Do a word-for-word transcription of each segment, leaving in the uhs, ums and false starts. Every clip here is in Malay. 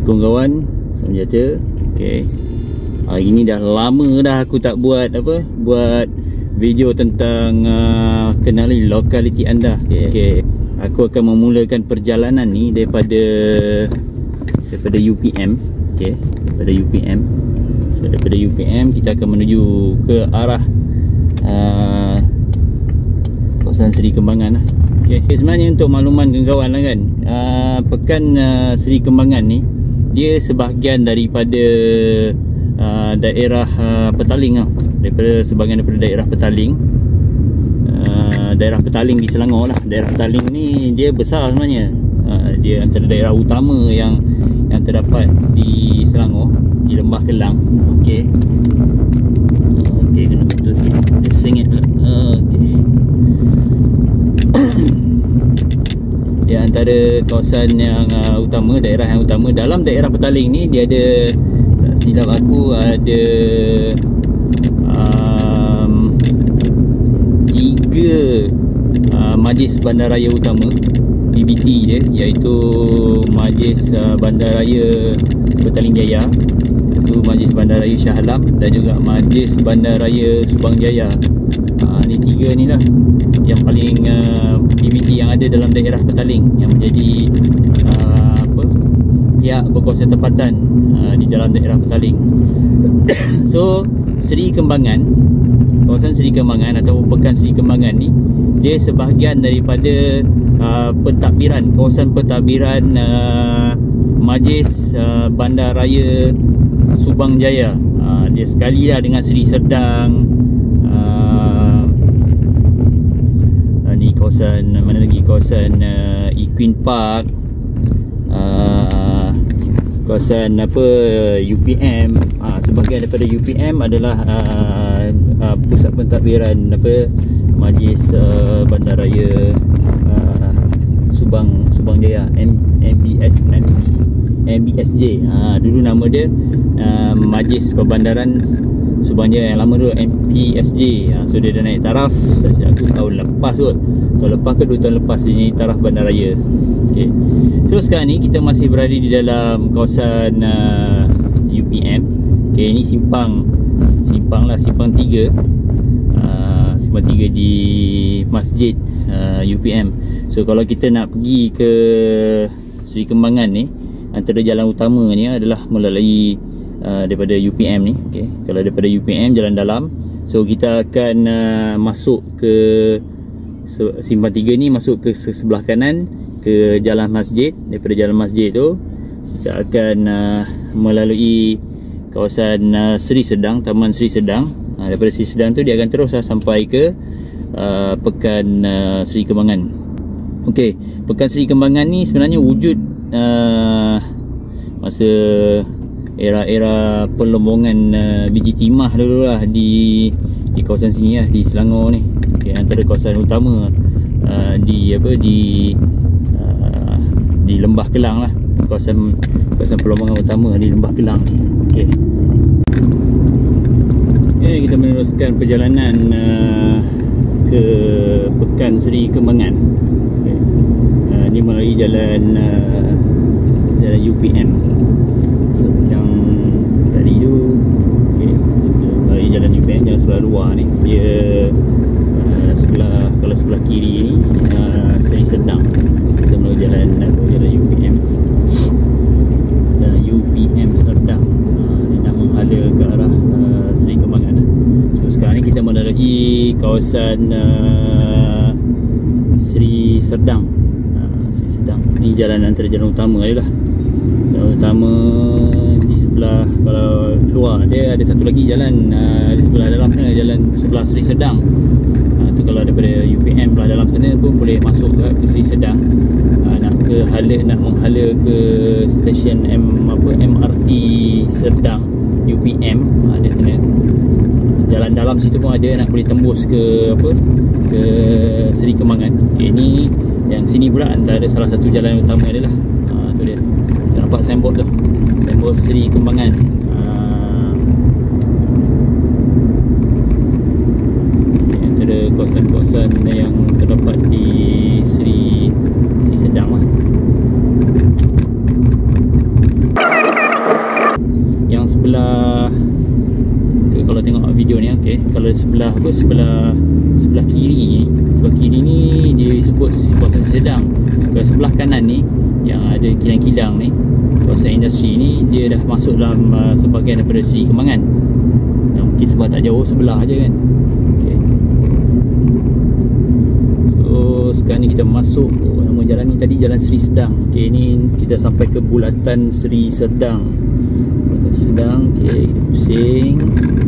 Assalamualaikum kawan, salam sejahtera. Okey. Hari ni dah lama dah aku tak buat apa? Buat video tentang uh, kenali lokaliti anda. Okey. Okay. Aku akan memulakan perjalanan ni daripada daripada U P M. Okey, daripada U P M. So daripada U P M kita akan menuju ke arah uh, kawasan Seri Kembangan lah. Okay. Sebenarnya untuk makluman kawan lah kan, uh, Pekan uh, Seri Kembangan ni dia sebahagian daripada uh, daerah uh, Petaling lah. Daripada sebahagian daripada daerah Petaling, uh, daerah Petaling di Selangor lah. Daerah Petaling ni dia besar sebenarnya. uh, Dia antara daerah utama yang yang terdapat di Selangor, di Lembah Kelang. Okey. uh, Okey, kena betul sikit. Dia sengit pula. uh, Okey. Dia antara kawasan yang uh, utama, daerah yang utama. Dalam daerah Petaling ni dia ada, tak silap aku, ada um, tiga uh, majlis bandaraya utama P B T dia, iaitu Majlis uh, Bandaraya Petaling Jaya, iaitu Majlis Bandaraya Shah Alam, dan juga Majlis Bandaraya Subang Jaya. uh, Ni tiga ni lah yang paling uh, P B T yang ada dalam daerah Petaling, yang menjadi uh, apa, pihak berkuasa tempatan uh, di dalam daerah Petaling. So Seri Kembangan, kawasan Seri Kembangan atau Pekan Seri Kembangan ni dia sebahagian daripada uh, pentadbiran, kawasan pentadbiran uh, Majlis uh, Bandaraya Subang Jaya. uh, Dia sekali lah dengan Seri Serdang. uh, Ni kawasan mana lagi, kawasan uh, Equine Park, uh, kawasan apa, U P M. uh, Sebahagian daripada U P M adalah uh, uh, pusat pentadbiran apa, Majlis uh, Bandaraya uh, Subang Subang Jaya, M B S M B M B S J. uh, Dulu nama dia uh, Majlis Perbandaran Subang Jaya, yang lama tu M P S J. ha, So dia dah naik taraf, tak silap aku tahun lepas kot, tahun lepas ke dua tahun lepas dia naik taraf bandaraya. Okay. So sekarang ni kita masih berada di dalam kawasan uh, U P M. Okay, ini simpang, simpang lah, simpang tiga, uh, simpang tiga di Masjid uh, U P M. So kalau kita nak pergi ke Seri Kembangan ni, antara jalan utamanya adalah melalui Uh, daripada U P M ni. Okay. Kalau daripada U P M jalan dalam, so kita akan uh, masuk ke so, simpang tiga ni, masuk ke sebelah kanan ke jalan masjid. Daripada jalan masjid tu kita akan uh, melalui kawasan uh, Seri Sedang, Taman Seri Sedang. uh, Daripada Seri Sedang tu dia akan terus uh, sampai ke uh, Pekan uh, Seri Kembangan. Okey, Pekan Seri Kembangan ni sebenarnya wujud uh, masa era-era perlombongan uh, biji timah dulu lah di di kawasan sini lah, di Selangor ni. Okay, antara kawasan utama uh, di apa di uh, di Lembah Kelang lah, kawasan kawasan perlombongan utama di Lembah Kelang ni. Okey. Okay, kita meneruskan perjalanan uh, ke Pekan Seri Kembangan. Okay. Uh, ni melalui jalan uh, jalan U P M. Jalan U P M, jalan sebelah luar ni, dia uh, sebelah, kalau sebelah kiri ni uh, Seri Sedang. Kita melalui jalan apa, jalan U P M, jalan U P M Serdang. uh, Dia nak menghala ke arah uh, Seri Kembangan lah. So sekarang ni kita melalui kawasan uh, Seri Serdang. uh, Seri Sedang ni jalan antara jalan utama dia lah. Jalan utama di sebelah, kalau luar dia ada satu lagi jalan uh, di sebelah dalam sana, jalan sebelah Seri Sedang. uh, tu kalau daripada U P M belah dalam sana pun boleh masuk ke, ke Seri Sedang. uh, nak ke hala, nak menghala ke stesen M apa M R T Serdang U P M, ada uh, sana. uh, jalan dalam situ pun ada, nak boleh tembus ke apa, ke Seri Kembangan. Okay, ni yang sini pula antara salah satu jalan utama adalah uh, tu dia, nampak signboard tu, signboard Seri Kembangan. uh, Antara kawasan-kawasan yang terdapat di Seri Seri Sedang lah. apa sebelah sebelah kiri ni, sebelah kiri ni dia sebut kawasan Sedang. Kalau sebelah kanan ni yang ada kilang-kilang ni, kawasan industri ni, dia dah masuk dalam uh, sebahagian daripada Seri Kembangan. Nah, mungkin sebab tak jauh, sebelah je kan. Okay. So sekarang ni kita masuk, oh, nama jalan ni tadi Jalan Seri Sedang. Okay, ni kita sampai ke Bulatan Seri Sedang. Bulatan Sedang. Okay, kita pusing.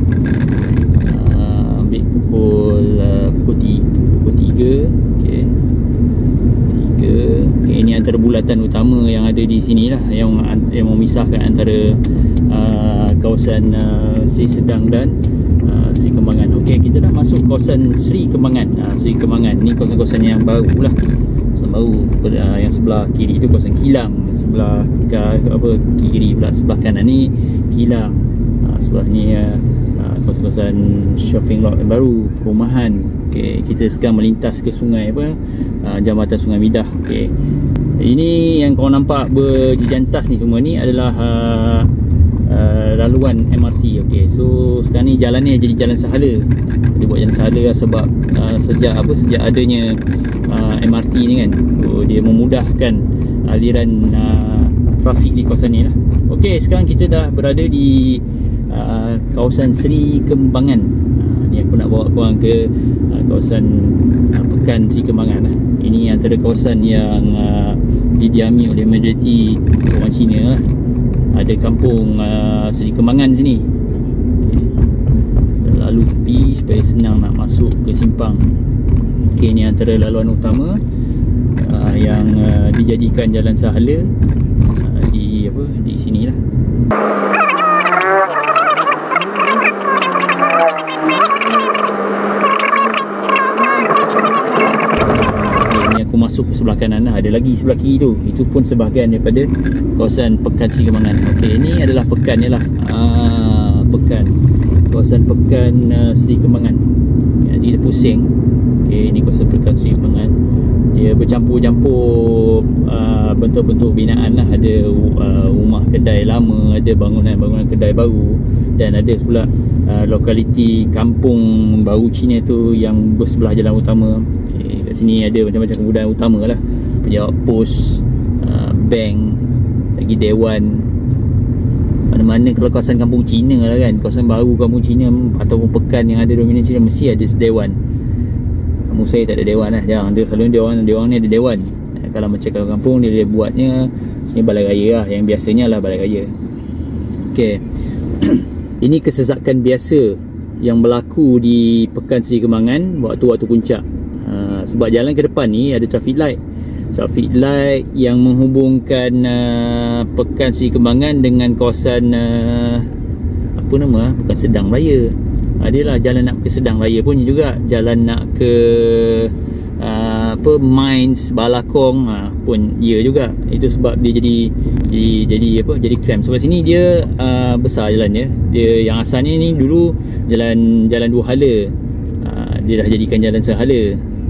uh, Ambil pukul uh, Pukul tiga, pukul tiga. Okay, tiga. Okay, ini antara bulatan utama yang ada di sini lah, yang, yang memisahkan antara uh, kawasan uh, Seri Sedang dan uh, Seri Kembangan. Okey, kita dah masuk kawasan Seri Kembangan. uh, Seri Kembangan ni kawasan-kawasan yang baru lah, kawasan baru. uh, Yang sebelah kiri tu kawasan kilang, sebelah ke, apa kiri pula, sebelah kanan ni kilang. uh, Sebelah ni uh, kawasan-kawasan shopping lot yang baru, perumahan. Okey, kita sekarang melintas ke sungai apa, uh, jambatan Sungai Midah. Okey, ini yang korang nampak berjejantas ni semua ni adalah uh, uh, laluan M R T. Okey, so sekarang ni jalan ni jadi jalan sahala. Dia buat jalan sahala lah sebab uh, sejak apa sejak adanya uh, M R T ni kan, so dia memudahkan aliran uh, trafik di kawasan ni lah. Okey, sekarang kita dah berada di uh, kawasan Seri Kembangan. uh, Ni aku nak bawa korang ke uh, kawasan uh, Pekan Seri Kembangan lah. Ini antara kawasan yang uh, didiami oleh majoriti orang Cina lah. Ada kampung uh, Seri Kembangan sini. Okay. Lalu tepi supaya senang nak masuk ke simpang. Okay, ini antara laluan utama uh, yang uh, dijadikan jalan sahala uh, di apa di sini lah. Masuk ke sebelah kanan lah. Ada lagi sebelah kiri tu, itu pun sebahagian daripada kawasan Pekan Seri Kembangan. Okey, ini adalah pekan ni lah. Aa, pekan kawasan Pekan uh, Seri Kembangan. Okay, nanti kita pusing. Okey, ini kawasan Pekan Seri Kembangan. Dia bercampur-campur uh, bentuk-bentuk binaan lah. Ada uh, rumah kedai lama, ada bangunan-bangunan kedai baru, dan ada pula uh, lokaliti kampung baru Cina tu yang bersebelah jalan utama. Okay, kat sini ada macam-macam kemudahan utama lah. Pejabat pos, uh, bank, lagi dewan. Mana-mana kalau kawasan kampung Cina lah kan, kawasan baru kampung Cina ataupun pekan yang ada dominan Cina, mesti ada dewan. Kampung saya tak ada dewan lah, jangan. Dia selalu dewan, dewan ni ada dewan. Kalau macam kampung dia, dia buatnya sini balai raya lah, yang biasanya lah balai raya. Okay. Ini kesesakan biasa yang berlaku di Pekan Seri Kembangan waktu-waktu puncak. Uh, sebab jalan ke depan ni ada traffic light. Traffic light yang menghubungkan uh, Pekan Seri Kembangan dengan kawasan uh, apa nama, bukan Sedang Raya. Uh, dia lah jalan nak ke Sedang Raya pun juga, jalan nak ke uh, apa Mines, Balakong uh, pun ya juga. Itu sebab dia jadi jadi, jadi apa jadi cram. Sebab sini dia uh, besar jalannya. Dia yang asalnya ni dulu jalan jalan dua hala. Uh, dia dah jadikan jalan sehala.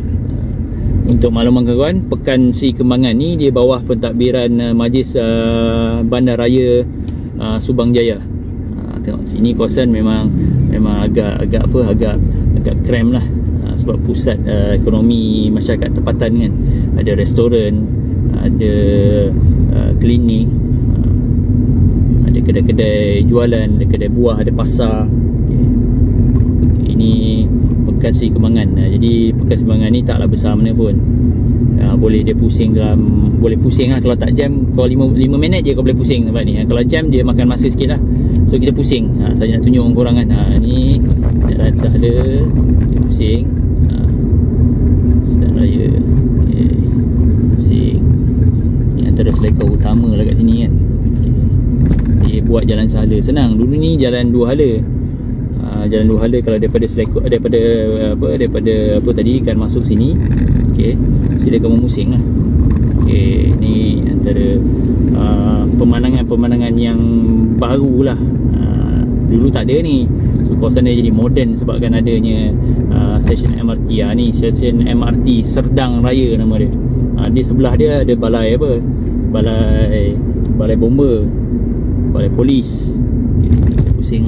Untuk makluman kawan, Pekan Seri Kembangan ni dia bawah pentadbiran uh, Majlis uh, Bandaraya uh, Subang Jaya. Uh, tengok sini kawasan memang memang agak agak apa agak agak kram lah, uh, sebab pusat uh, ekonomi masyarakat tempatan kan. Ada restoran, ada uh, klinik, uh, ada kedai-kedai jualan, ada kedai buah, ada pasar. Okay. Okay, ini Pekan Seri Kembangan. Nah, jadi Pekan Seri Kembangan ni taklah besar mana pun. Uh, boleh dia pusing dalam, boleh pusing lah kalau tak jam. Kalau lima minit je kau boleh pusing tempat ni. Uh, kalau jam dia makan masa sikit lah. So kita pusing. Uh, saya nak tunjuk orang korang kan. Uh, ni jalan sahala, dia pusing. Uh, Sedang Raya. Okay. Pusing. Ni antara seleka utama lah kat sini kan. Okay. Dia buat jalan sahala. Senang. Dulu ni jalan dua hala. Uh, jalan dua hala kalau daripada Seleko, daripada apa daripada apa tadi kan masuk sini. Okey, sila kamu musing lah. Okey, ni antara uh, pemandangan-pemandangan yang baru lah. Uh, dulu tak ada ni. So kawasan dia jadi moden sebabkan adanya uh, stesen M R T. Ah, ni stesen M R T Sedang Raya nama dia. Uh, di sebelah dia ada balai apa? Balai balai bomba, balai polis. Okey, kita pusing lah.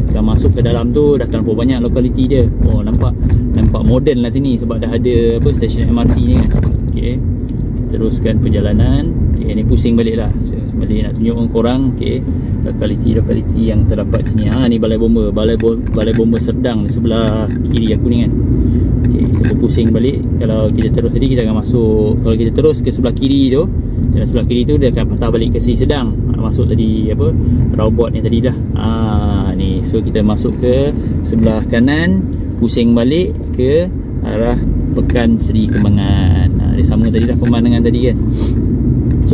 Dah masuk ke dalam tu dah terlalu banyak lokaliti dia. Oh, nampak nampak moden lah sini sebab dah ada apa stesen M R T ni kan. Okey, teruskan perjalanan. Okey, ni pusing balik lah. So, balik nak tunjuk orang korang. Okey, lokaliti-lokaliti yang terdapat sini. Ha, ni Balai Bomba, Balai Bo Balai Bomba Serdang di sebelah kiri aku ni kan. Okey, kita berpusing balik. Kalau kita terus tadi kita akan masuk, kalau kita terus ke sebelah kiri tu, jalan sebelah kiri tu dia akan patah balik ke Seri Sedang. Ha, masuk tadi apa robot ni tadi dah. Ah, ni so kita masuk ke sebelah kanan, pusing balik ke arah Pekan Seri Kembangan. Ha, dia sama tadi dah pemandangan tadi kan. So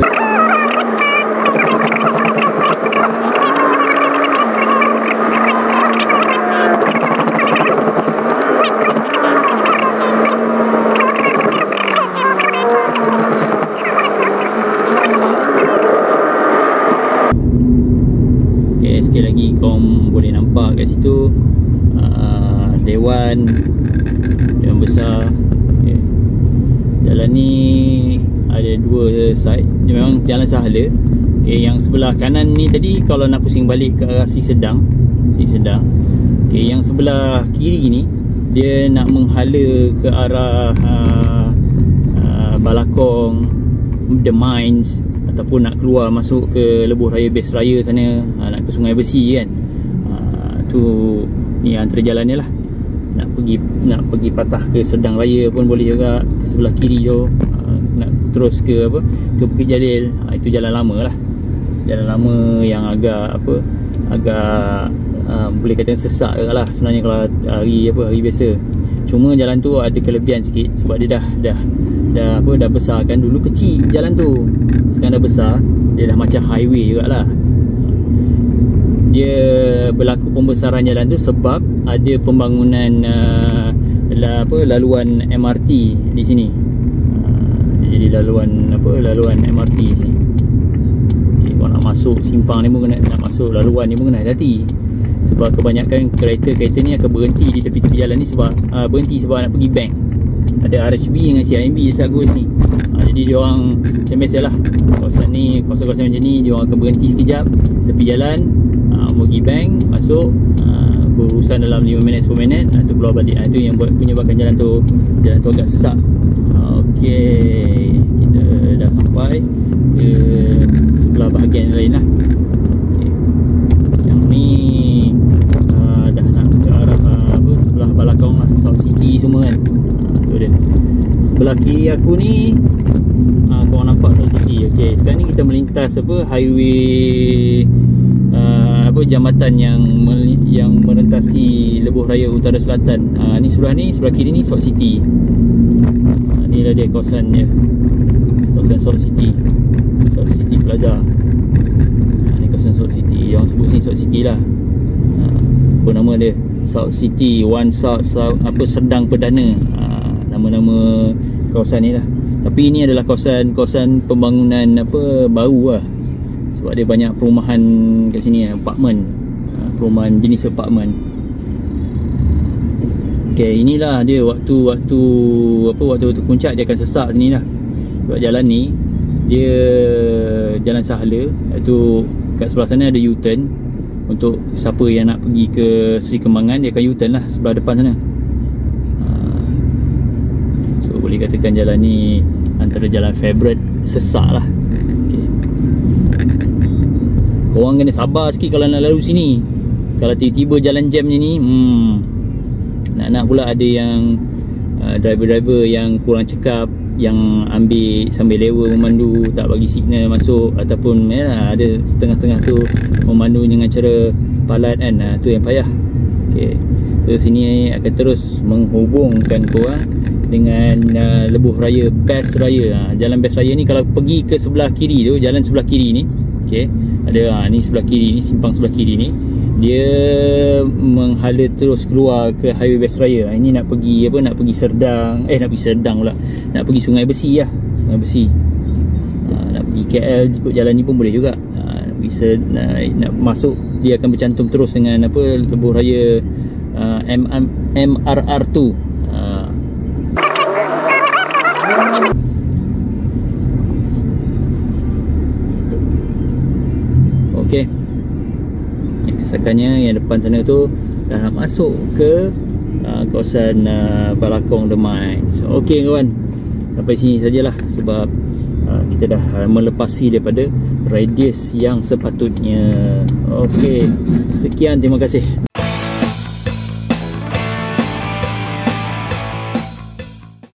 sekali lagi kau boleh nampak kat situ uh, Dewan Dewan besar. Okay. Jalan ni ada dua side. Dia memang jalan sahala. Okay, yang sebelah kanan ni tadi kalau nak pusing balik ke arah Seri Sedang, Seri Sedang. Okay, yang sebelah kiri ni dia nak menghala ke arah uh, uh, Balakong, The Mines, ataupun nak keluar masuk ke Lebuh Raya Best Raya sana, ha, nak ke Sungai Besi kan. Ha, tu ni antara jalannya lah. Nak pergi nak pergi patah ke Serdang Raya pun boleh juga, ke sebelah kiri tu. Ha, nak terus ke apa ke Bukit Jalil. Ha, itu jalan lama lah. Jalan lama yang agak apa agak uh, boleh kata sesak lah sebenarnya kalau hari apa hari biasa. Cuma jalan tu ada kelebihan sikit sebab dia dah dah dah apa dah besar kan. Dulu kecil jalan tu, sekarang dah besar. Dia dah macam highway jugalah. Dia berlaku pembesaran jalan tu sebab ada pembangunan uh, la, apa laluan M R T di sini. Uh, jadi laluan apa laluan M R T sini. Okay, kalau nak masuk simpang ni pun kena, nak masuk laluan ni pun kena hati-hati. Sebab kebanyakan kereta-kereta ni akan berhenti di tepi-tepi jalan ni sebab uh, berhenti sebab nak pergi bank. Ada R H B dengan C I M B dekat sini. Ha, jadi dia orang macam biasalah. Kawasan ni, kawasan-kawasan macam ni dia orang akan berhenti sekejap tepi jalan, ha, pergi bank, masuk, ha, berurusan dalam lima minit sepuluh minit, ha, tu keluar balik. Ha, itu yang buat menyebabkan jalan tu jalan tu agak sesak. Ha, okey, kita dah sampai ke sebelah bahagian lain lah. Okay. Yang ni uh, dah nak ke arah uh, apa sebelah Balakong lah, South City semua kan. Dia. Sebelah kiri aku ni ha, korang nampak South City. Okey, sekarang ni kita melintas apa highway uh, apa jambatan yang yang merentasi Lebuh Raya Utara Selatan. Ha, ni sebelah ni, sebelah kiri ni South City. Ha, ni lah dia kawasan dia. Kawasan South City. South City Plaza. Ha, ni kawasan South City. Yang sebut sini South City lah. Ha, apa nama dia? South City, One South, South apa Serdang Perdana. Ha, nama-nama kawasan ni lah. Tapi ini adalah kawasan kawasan pembangunan apa baru lah. Sebab dia banyak perumahan kat sini, apartmen, perumahan jenis apartmen. Okay, inilah dia waktu-waktu apa waktu-waktu puncak dia akan sesak sini lah. Sebab jalan ni dia jalan sahala. Iaitu kat sebelah sana ada U-turn. Untuk siapa yang nak pergi ke Seri Kembangan, dia akan U-turn lah sebelah depan sana. Boleh katakan jalan ni antara jalan favourite, sesak lah. Okay. Korang kena sabar sikit kalau nak lalu sini. Kalau tiba-tiba jalan jam macam ni, hmm, nak-nak pula ada yang uh, driver-driver yang kurang cekap, yang ambil sambil lewa memandu, tak bagi signal masuk, ataupun ya, ada setengah-setengah tu memandu dengan cara palat kan. Ha, tu yang payah. Okay. So sini akan terus menghubungkan korang dengan uh, Lebuh Raya Best Raya. Ha, jalan Best Raya ni kalau pergi ke sebelah kiri tu, jalan sebelah kiri ni, okey, ada ha, ni sebelah kiri ni, simpang sebelah kiri ni, dia menghala terus keluar ke Highway Best Raya. Ha, ini nak pergi apa, nak pergi Serdang, eh nak pergi Serdang pula, nak pergi Sungai Besi lah, Sungai Besi. Ha, nak pergi K L ikut jalan ni pun boleh juga. Ha, nak pergi Serd, nak, nak masuk, dia akan bercantum terus dengan apa Lebuh Raya uh, M R R tu. Ha. Okey. Next. Sekarangnya yang depan sana tu dah nak masuk ke uh, kawasan uh, Balakong The Mines. Okey kawan, sampai sini sajalah sebab uh, kita dah melepasi daripada radius yang sepatutnya. Okey, sekian, terima kasih.